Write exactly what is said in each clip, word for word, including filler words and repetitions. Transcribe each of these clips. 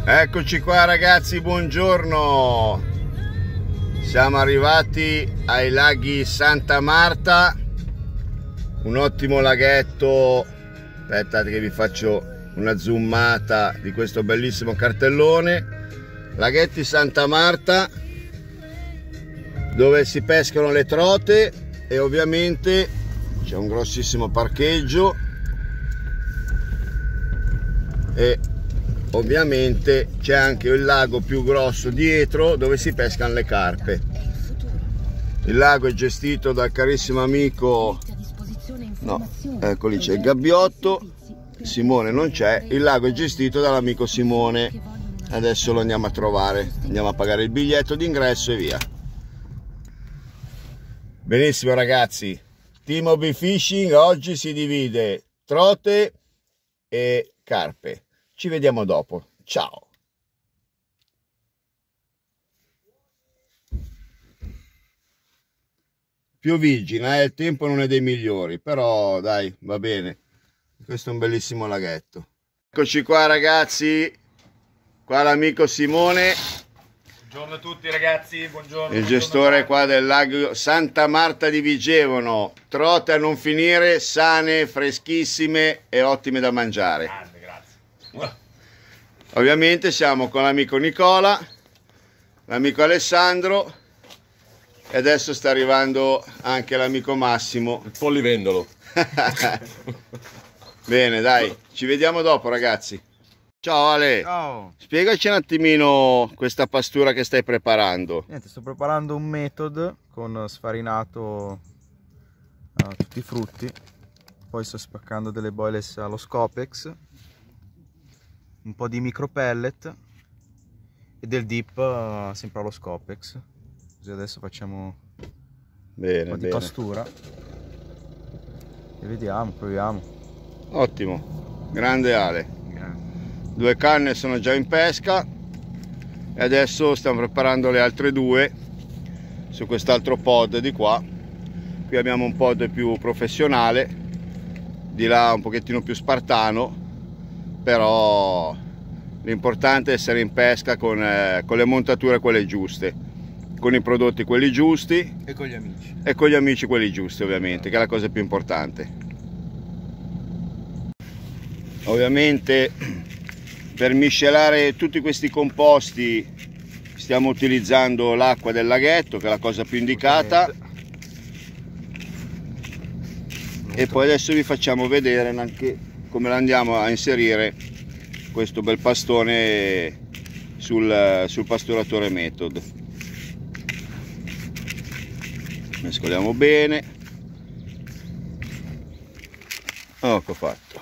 Eccoci qua ragazzi, buongiorno. Siamo arrivati ai laghi Santa Marta, un ottimo laghetto. Aspettate che vi faccio una zoomata di questo bellissimo cartellone. Laghetti Santa Marta, dove si pescano le trote e ovviamente c'è un grossissimo parcheggio e ovviamente c'è anche il lago più grosso dietro dove si pescano le carpe. Il lago è gestito dal carissimo amico, no, ecco lì c'è il gabbiotto, Simone non c'è, il lago è gestito dall'amico Simone. Adesso lo andiamo a trovare, andiamo a pagare il biglietto d'ingresso e via. Benissimo ragazzi, Team Hobby Fishing oggi si divide trote e carpe. Ci vediamo dopo, ciao! Pioviggina, eh? Il tempo non è dei migliori, però dai, va bene. Questo è un bellissimo laghetto. Eccoci qua ragazzi, qua l'amico Simone. Buongiorno a tutti ragazzi, buongiorno. Il gestore qua del lago Santa Marta di Vigevano. Trote a non finire, sane, freschissime e ottime da mangiare. Grande, grazie. Ovviamente siamo con l'amico Nicola, l'amico Alessandro e adesso sta arrivando anche l'amico Massimo. Il pollivendolo. Bene, dai, ci vediamo dopo ragazzi. Ciao Ale. Ciao. Spiegaci un attimino questa pastura che stai preparando. Niente, sto preparando un method con sfarinato uh, tutti i frutti, poi sto spaccando delle boiles allo Scopex, un po' di micro pellet e del dip uh, sempre allo Scopex. Così adesso facciamo Bene, un po' di bene. pastura e vediamo, proviamo. Ottimo, grande Ale. Due canne sono già in pesca e adesso stiamo preparando le altre due su quest'altro pod di qua. Qui abbiamo un pod più professionale, di là un pochettino più spartano, però l'importante è essere in pesca con, eh, con le montature quelle giuste, con i prodotti quelli giusti E con gli amici. e con gli amici quelli giusti ovviamente, che è la cosa più importante. Ovviamente per miscelare tutti questi composti stiamo utilizzando l'acqua del laghetto, che è la cosa più indicata, e poi adesso vi facciamo vedere anche come la andiamo a inserire questo bel pastone sul, sul pasturatore method. Mescoliamo bene. Ecco fatto.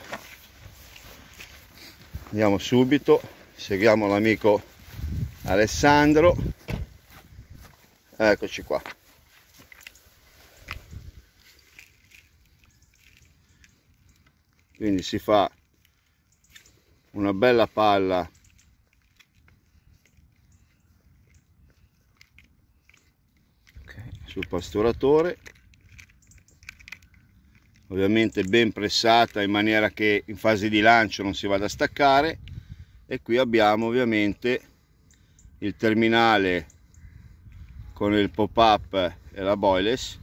Andiamo subito, seguiamo l'amico Alessandro. Eccoci qua. Quindi si fa una bella palla sul pasturatore, ovviamente ben pressata in maniera che in fase di lancio non si vada a staccare. E qui abbiamo ovviamente il terminale con il pop-up e la boiless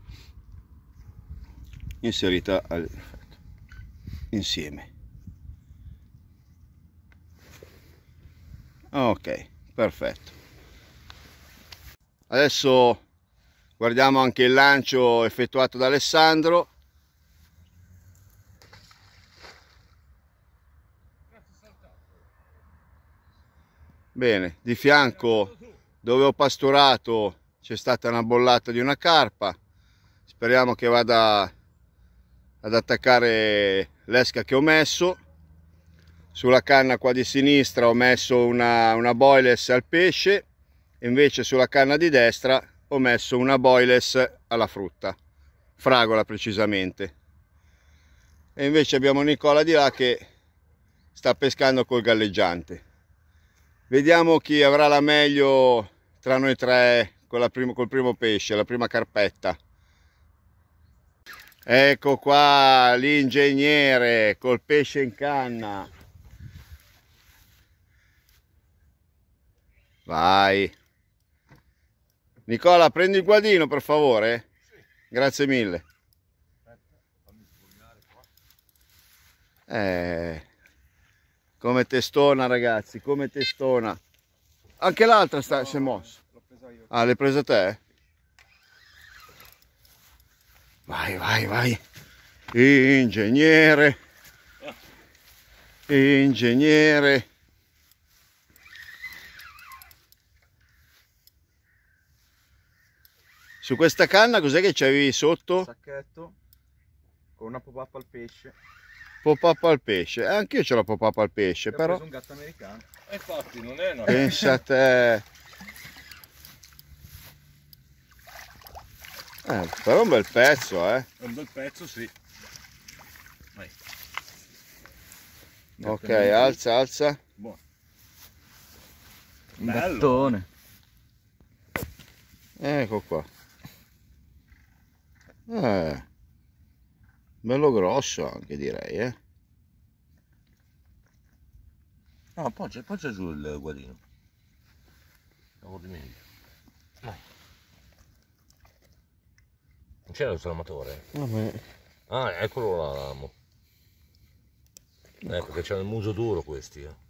inserita al, insieme. Ok, perfetto. Adesso guardiamo anche il lancio effettuato da Alessandro. Bene, di fianco dove ho pasturato c'è stata una bollata di una carpa. Speriamo che vada ad attaccare l'esca che ho messo. Sulla canna qua di sinistra ho messo una, una boiless al pesce, invece sulla canna di destra ho messo una boiless alla frutta, fragola precisamente. E invece abbiamo Nicola di là che sta pescando col galleggiante. Vediamo chi avrà la meglio tra noi tre con la primo, col primo pesce, la prima carpetta. Ecco qua l'ingegnere col pesce in canna. Vai. Nicola, prendi il guadino per favore. Grazie mille. Eh, come testona ragazzi, come testona. Anche l'altra sta, si è mossa. Ah, l'hai presa te? Vai, vai, vai. Ingegnere. Ingegnere. Su questa canna cos'è che c'avevi sotto? Sacchetto con una pop-up al pesce. Pop-up al pesce. Eh, anch'io c'ho la pop-up al pesce, Ho però. preso un gatto americano. E infatti non è una... Pensa a te. Eh, però è un bel pezzo, eh. È un bel pezzo, sì. Vai. Ok, alza, alza. Buono. Un Bello. gattone. Ecco qua. Eh, bello grosso anche, direi, eh. No, appoggia, appoggia giù il guadino. Lavoro di meglio. Vai. Non c'era il trasformatore? Vabbè. Ah, eccolo là l'amo. Ecco che c'ha il muso duro questi. Eh,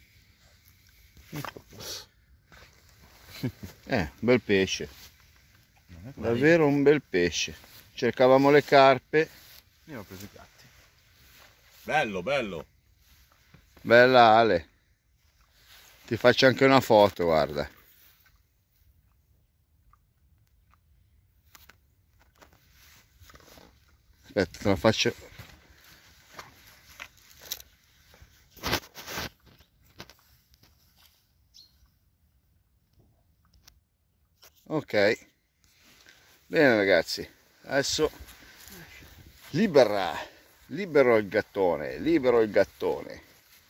Eh, bel pesce. Davvero un bel pesce. Cercavamo le carpe. Io ho preso i gatti. bello, bello. Bella Ale. Ti faccio anche una foto, guarda. Aspetta, te la faccio. Ok. Bene ragazzi, adesso libera, libero il gattone, libero il gattone.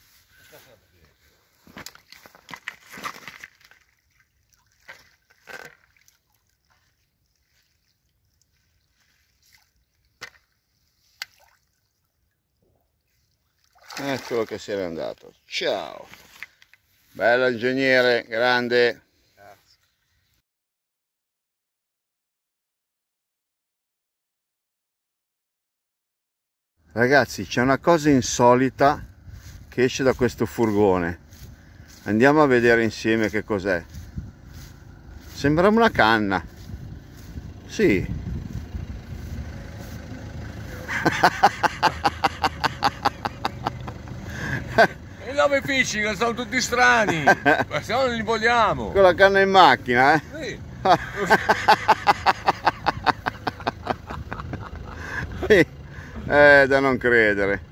Eccolo che se n'è andato. Ciao. Bello ingegnere, grande. Ragazzi, c'è una cosa insolita che esce da questo furgone. Andiamo a vedere insieme che cos'è. Sembra una canna. Sì. E i nove fisci che sono tutti strani, ma se no non li vogliamo. Con la canna in macchina, eh? Sì. Eh, da non credere.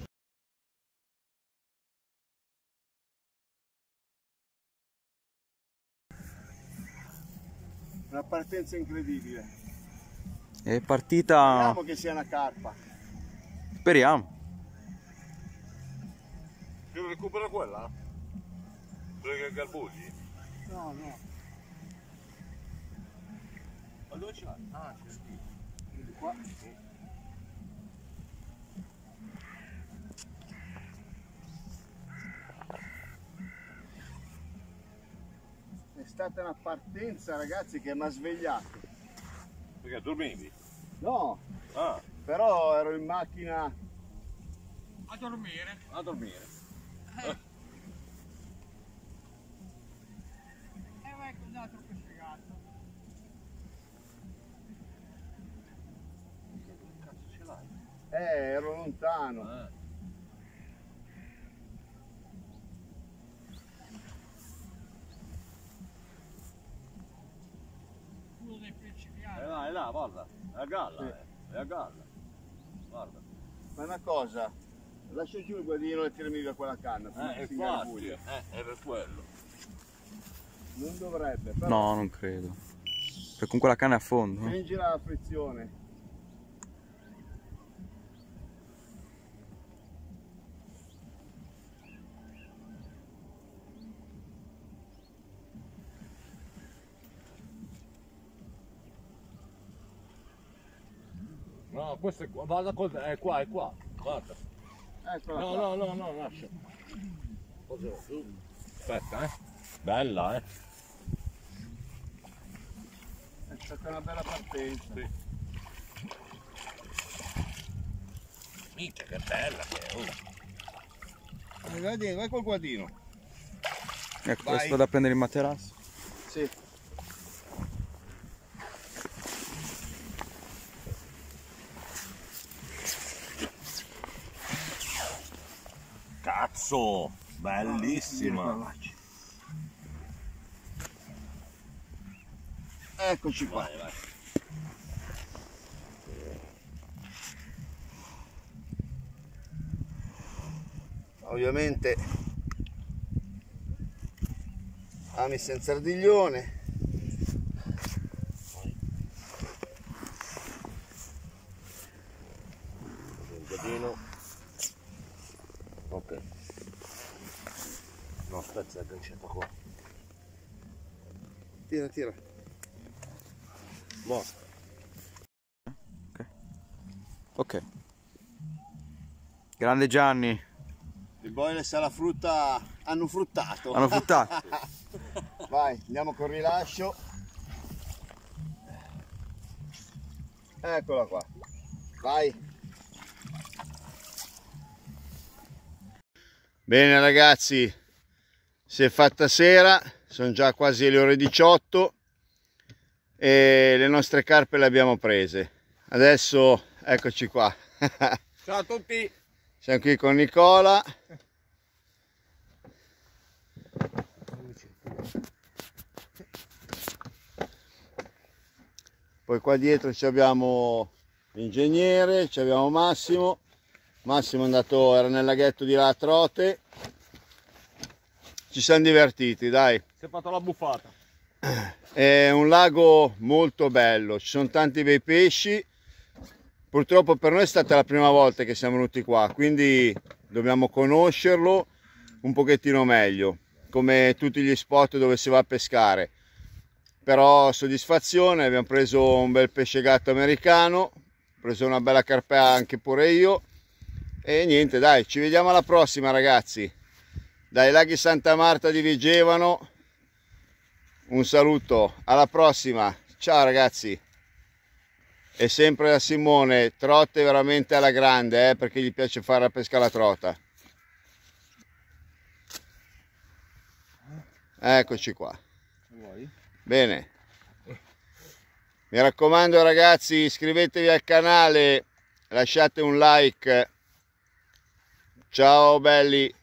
Una partenza incredibile. È partita. Speriamo che sia una carpa. Speriamo. Io recupero quella? Quella che garbugli? No, no. Ma dove ce l'hai? Ah, c'è qui. Qua. È stata una partenza, ragazzi, che mi ha svegliato. Perché dormivi? No, Ah, però ero in macchina. a dormire. A dormire. Eh, ecco un altro pesce gatto. Che cazzo ce l'hai? Eh, ero lontano. Ah. Uno dei pesci che È ha. là, è là, guarda. È a galla, Sì. eh. È a galla. Guarda. Ma una cosa, lascia giù il guadino e tirami via quella canna. prima Eh, che si infatti. ingarbuglia. Eh, è per quello. Non dovrebbe, però. No, non credo. Perché comunque la canna è a fondo. eh. Stringi la frizione. No, questo è qua. Guarda, cosa- è qua, è qua. Guarda. Eccola No, qua. no, no, no, lascia. Cosa- Aspetta, eh. Bella, eh. È stata una bella partenza. Mica che bella che è, oh. Vai, vai col guardino. Ecco, Vai. questo da prendere il materasso. Sì. Cazzo, bellissima. Eccoci qua. Vai, vai. Ovviamente ami senza ardiglione. Un gadino. Ok. No, aspetta, è agganciata qua. Tira, tira. Mo. Ok. Ok. Grande Gianni. I boilers alla frutta hanno fruttato. Hanno fruttato. Vai, andiamo col rilascio. Eccola qua. Vai. Bene ragazzi, si è fatta sera, sono già quasi le ore diciotto e le nostre carpe le abbiamo prese. Adesso eccoci qua. Ciao a tutti. Siamo qui con Nicola. Poi qua dietro ci abbiamo l'ingegnere, ci abbiamo Massimo. Massimo è andato, era nel laghetto di là a Trote. Ci siamo divertiti, dai. Si è fatto la buffata. È un lago molto bello, ci sono tanti bei pesci. Purtroppo per noi è stata la prima volta che siamo venuti qua, quindi dobbiamo conoscerlo un pochettino meglio, come tutti gli spot dove si va a pescare. Però soddisfazione, abbiamo preso un bel pesce gatto americano, ho preso una bella carpea anche pure io e niente, dai, ci vediamo alla prossima ragazzi. Dai laghi Santa Marta di Vigevano, un saluto, alla prossima, ciao ragazzi. E sempre da Simone, trote veramente alla grande, eh, perché gli piace fare la pesca alla trota. Eccoci qua. Bene. Mi raccomando ragazzi, iscrivetevi al canale, lasciate un like. Ciao belli.